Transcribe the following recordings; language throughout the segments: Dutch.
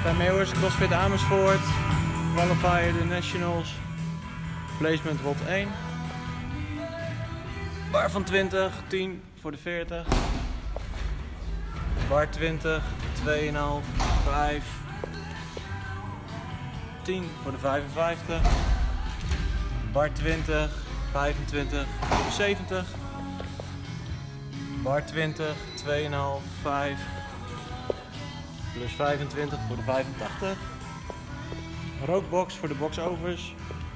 Stijn Meeuwers, CrossFit Amersfoort, Qualifier de Nationals, placement WOT 1, bar van 20, 10 voor de 40, bar 20, 2,5, 5, 10 voor de 55, bar 20, 25 voor de 70, bar 20, 2,5, 5, plus 25 voor de 85. Rookbox voor de boxovers.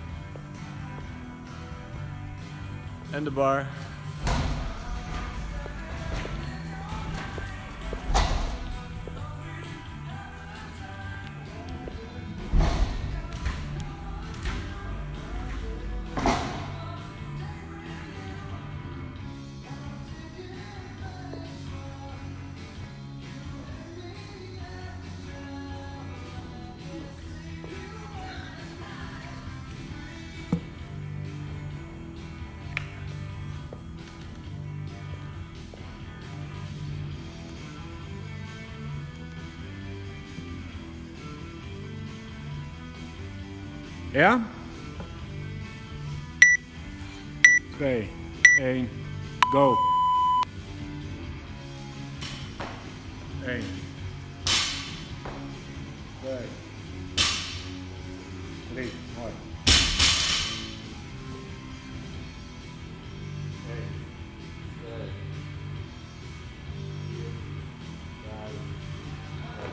En de bar. Ja? 2, 1, go. 1, 2, 3, mooi. 1, 2, 4, 5, 6.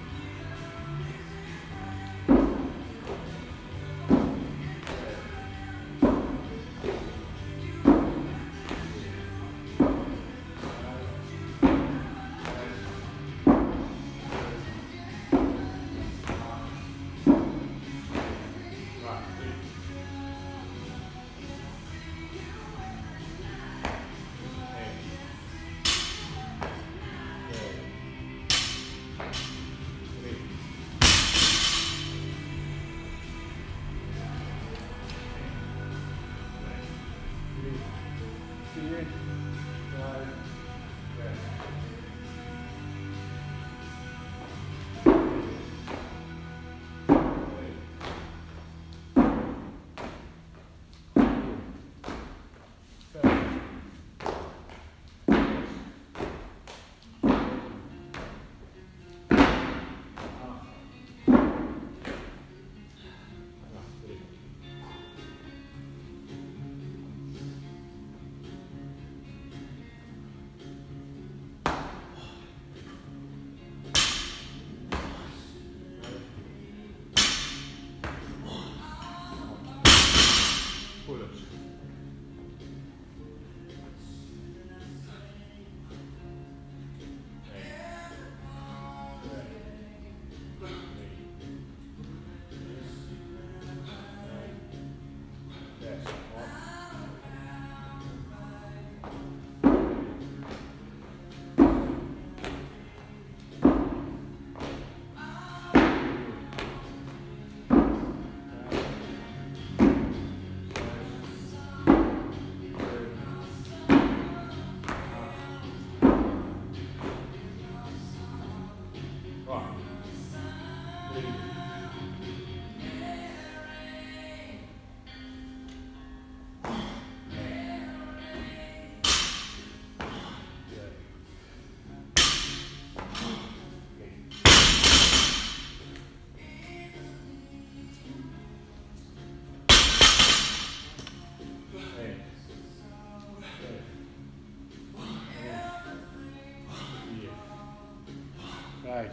Vijf,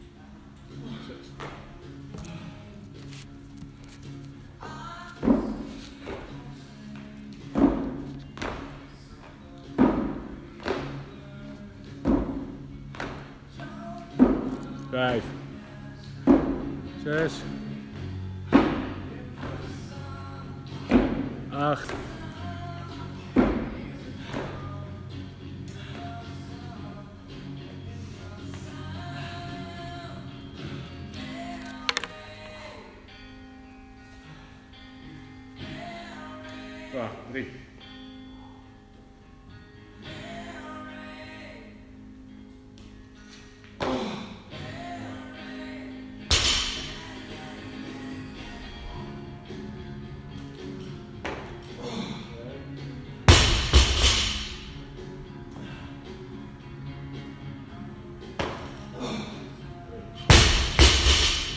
6. Vijf, 6, 8. Ah, 3.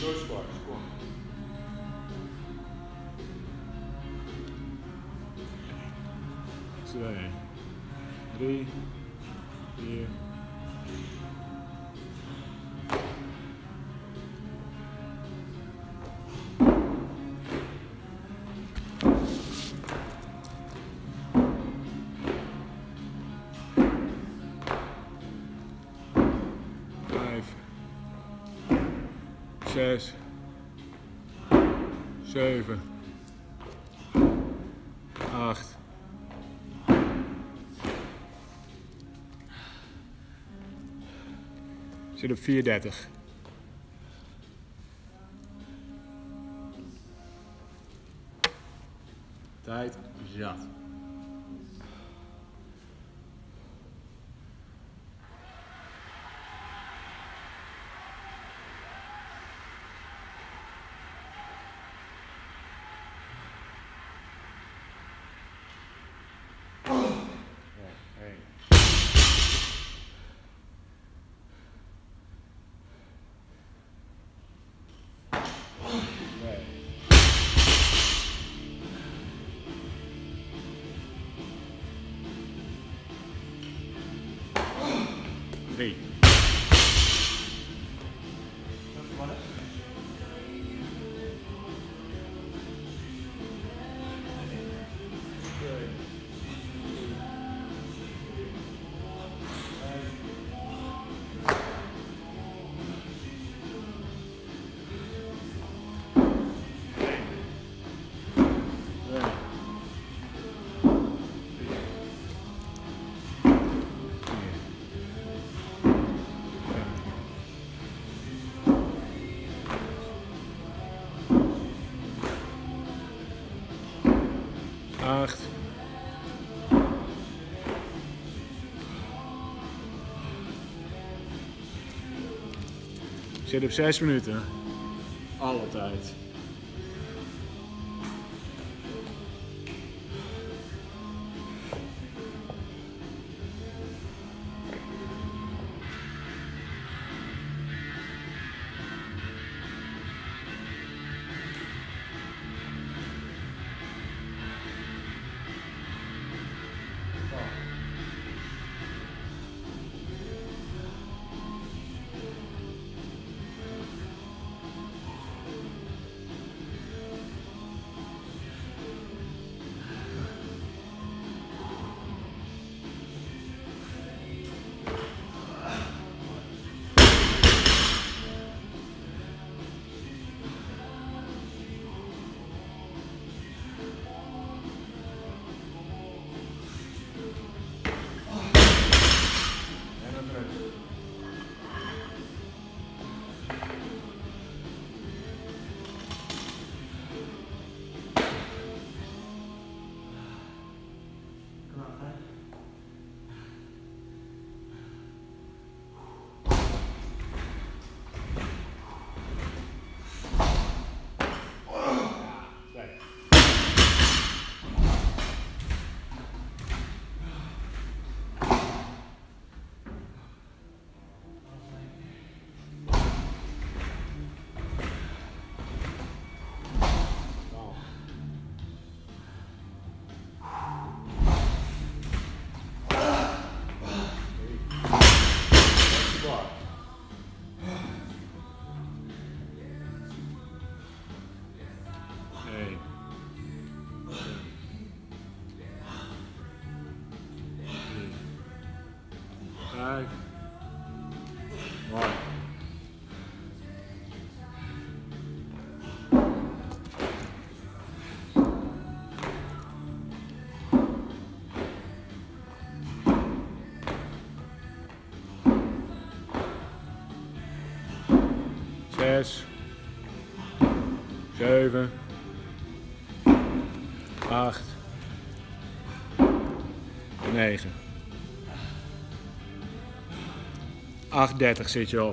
Zo squats, kom. Twee, 3, 4. 6, 7, 8. Zit op 4:30. Tijd zat. Drie. Acht. Zit op 6 minuten. Alle tijd. Vijf. Mooi. Zes. 7. 8. 9. 8:30 zit je op.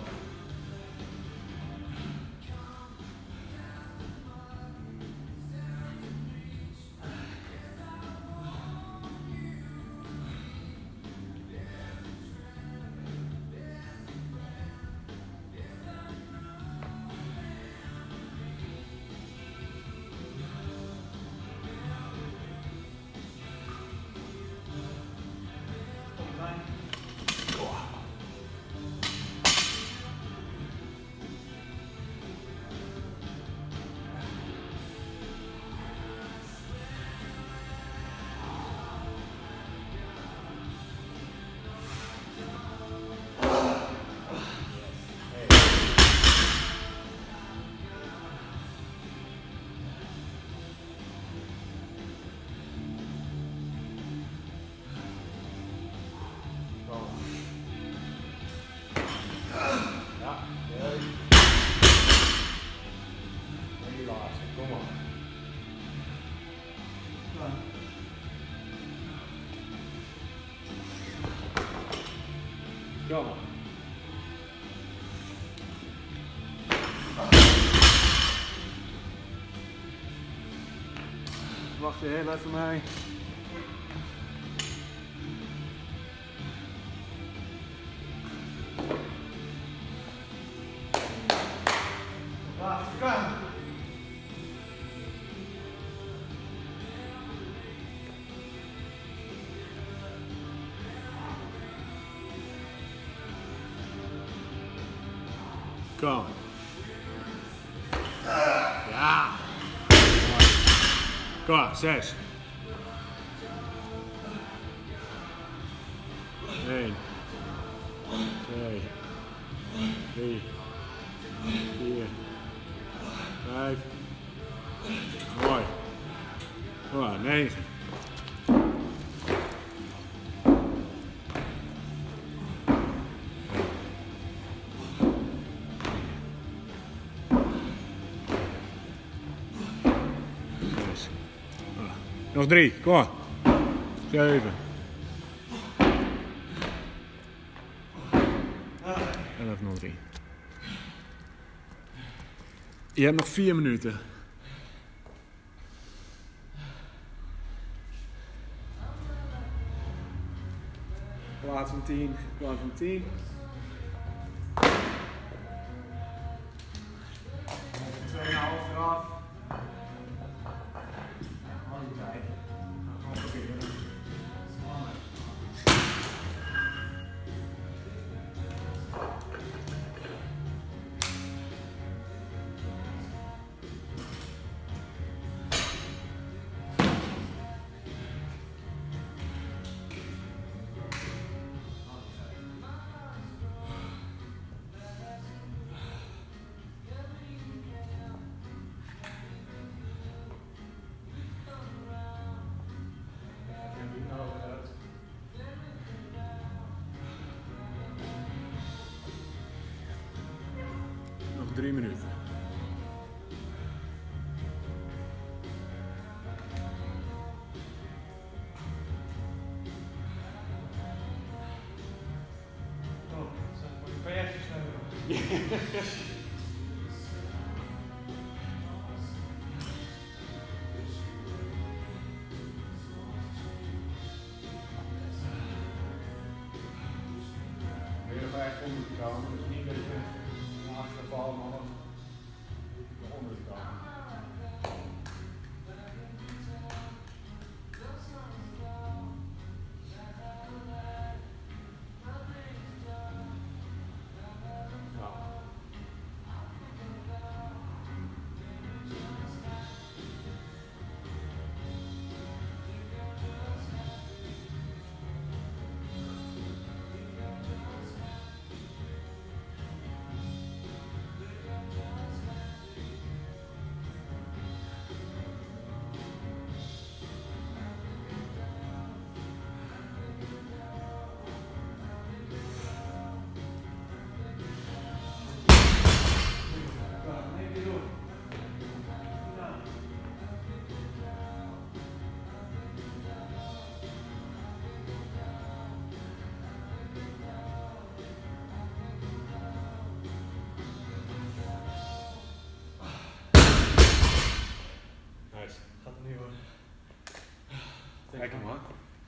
Kom maar. Wacht je heel even mee. Kom. Ja. Kom, 6. 1, 2, 3, 4, 5. Mooi. Mooi, 9. Nog 3, kom maar. 7. 11:03. Je hebt nog 4 minuten. Plaats van 10, plaats van 10. 2,5 eraf. Nog 3 minuten. Oh, dat zijn voor die kajakjes nodig. Ben je er echt onder te komen, dus niet dat je naar achteren valt, maar onder te komen. Gaat er nu worden. Lekker man.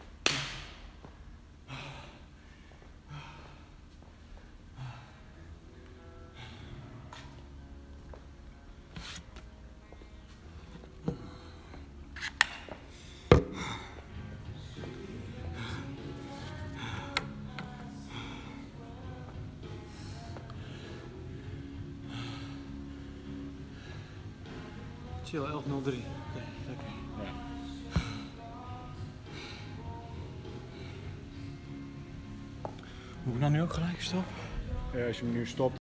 Chill, 11:03. Oké, lekker. Ja. Moet ik nou nu ook gelijk stoppen? Als je hem nu stopt.